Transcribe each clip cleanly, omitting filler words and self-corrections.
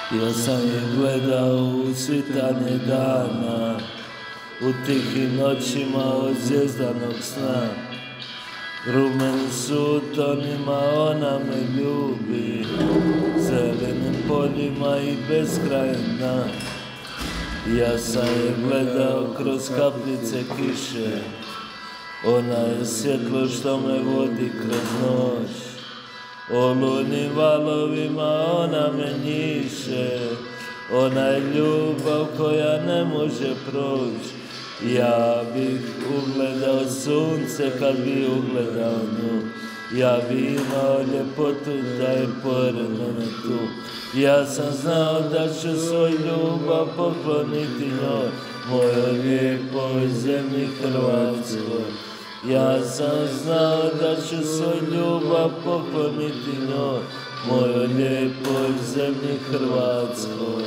Ja sam je gledao u svitanje dana, u tihim noćima od zvjezdanog sna. Rumeni sutonima ona me ljubi, zelenim poljima i beskrajem dna. Ja sam je gledao kroz kapljice kiše, ona je svjetlo što me vodi kroz noć. Olunim valovima ona me njiše, ona je ljubav koja ne može proći. Ja bih ugledao sunce kad bi ugledao nju, ja bi imao ljepotu da je pored mene tu. Ja sam znao da ću svoj ljubav pokloniti njoj, mojoj lijepoj zemlji Hrvatskoj. Ja sam znao da ću svoj ljubav pokloniti njoj, mojoj lijepoj zemlji Hrvatskoj.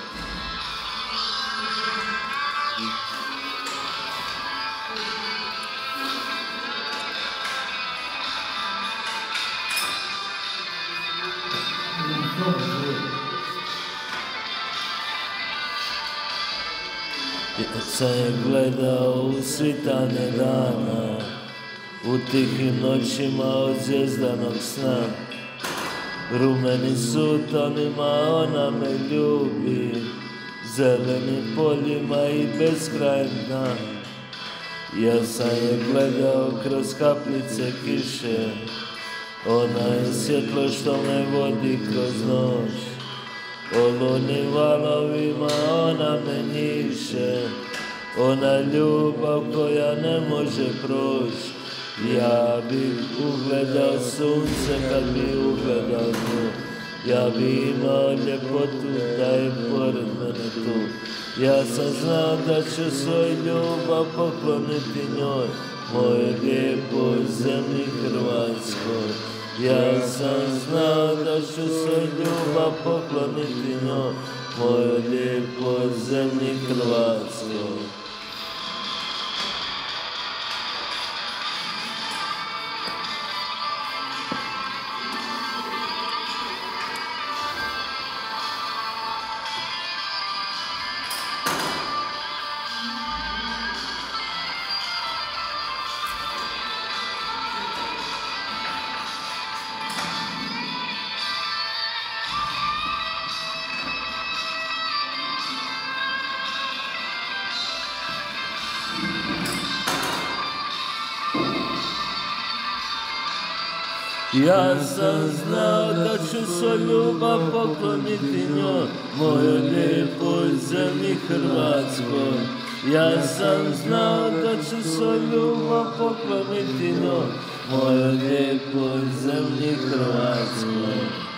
Ja sam je gledao u svitanje dana, u tihim noćima od zvjezdanog sna. Rumeni sutonima ona me ljubi, zelenim poljima i beskrajem dna. Ja sam je gledao kroz kapljice kiše, ona je svjetlo što me vodi kroz noć. Olunim valovima ona me njiše, ona ljubav koja ne može proći. Ja bih ugledao sunce kad bi ugledao nju, ja bi imao ljepotu da je pored mene tu. Ja sam znao da ću svoj ljubav pokloniti njoj, mojoj lijepoj zemlji Hrvatskoj. Ja sam znao da ću svoj ljubav pokloniti njoj, mojoj lijepoj zemlji Hrvatskoj. Ja sam znao da ću svoj ljubav pokloniti njoj, mojoj lijepoj zemlji Hrvatskoj. Ja sam znao da ću svoj ljubav pokloniti njoj, mojoj lijepoj zemlji Hrvatskoj.